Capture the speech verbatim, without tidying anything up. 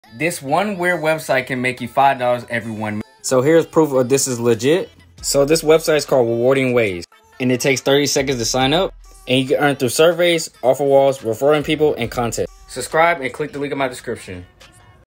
This one weird website can make you five dollars every one minute. So here's proof of this is legit. So this website is called Rewarding Ways, and it takes thirty seconds to sign up, and you can earn through surveys, offer walls, referring people, and content. Subscribe and click the link in my description.